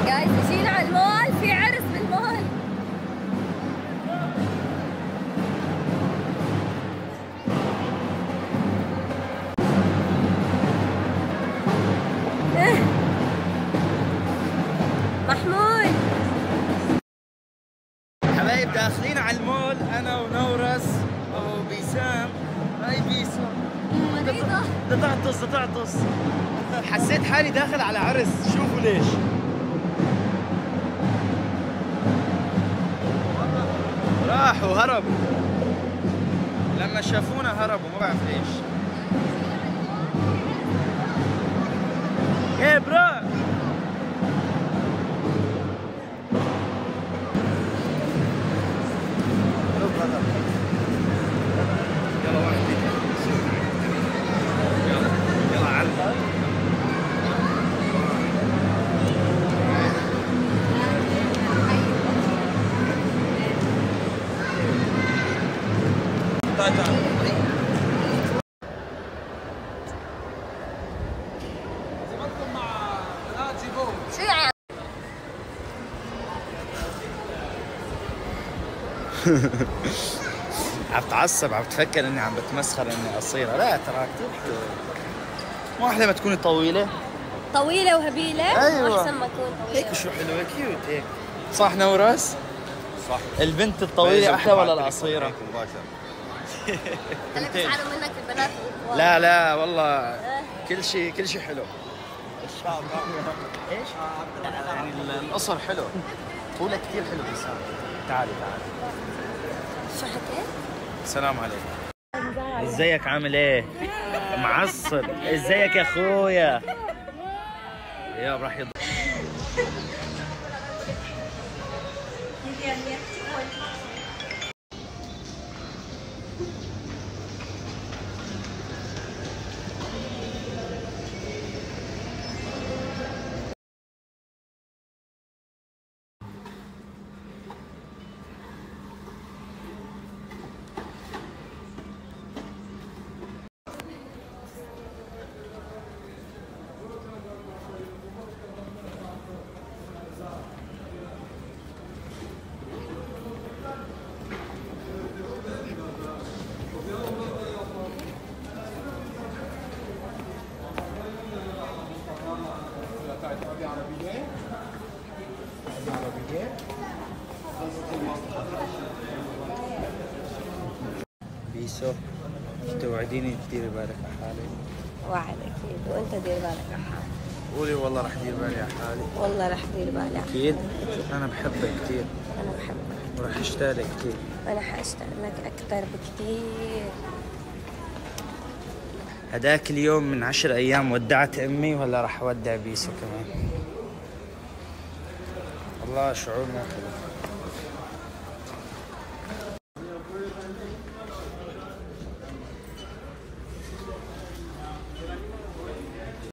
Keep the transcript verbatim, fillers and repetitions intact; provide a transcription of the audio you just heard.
جايز جينا على المول، في عرس بالمول. محمود حبايب داخلين على المول انا ونورس وبيسام. هاي بيسو مريضة. ده تعطس ده تعطس. حسيت حالي داخل على عرس، شوفوا ليش. راحوا هربوا لما شافونا، هربوا ما بعرف ليش. ايه برو يلا واحد يلا يلا علم. تعال تعال. شو يعني؟ عم تعصب، عم تفكر اني عم بتمسخر اني قصيرة. لا ترى كثير حلوة. مو احلى ما تكوني طويلة؟ طويلة وهبيلة؟ ايوه أحسن ما أكون طويلة. هيك شو حلوة كيوت هيك. صح نورس؟ صح. البنت الطويلة احلى ولا القصيرة؟ أنا بزعلوا منك البنات الطوال. لا لا والله كل شيء كل شيء حلو. ايش؟ يعني القصر حلو، طولك كثير حلو. بيسام تعالي تعالي. شو حكيت؟ السلام عليكم. ازيك عامل ايه؟ معصب. ازيك يا اخويا؟ يا راح يض... بيسو توعديني تديري بالك على حالي؟ وعد أكيد، وأنت دير بالك على حالك. قولي والله رح دير بالي على حالي. والله رح دير بالي على حالك. اكيد؟ انا بحبك كثير. أنا بحبك. ورح اشتاق لك كثير. أنا حأشتاق لك أكثر بكثير. هداك اليوم من عشر ايام ودعت امي، ولا رح اودع بيسو كمان؟ والله شعور ما حلو.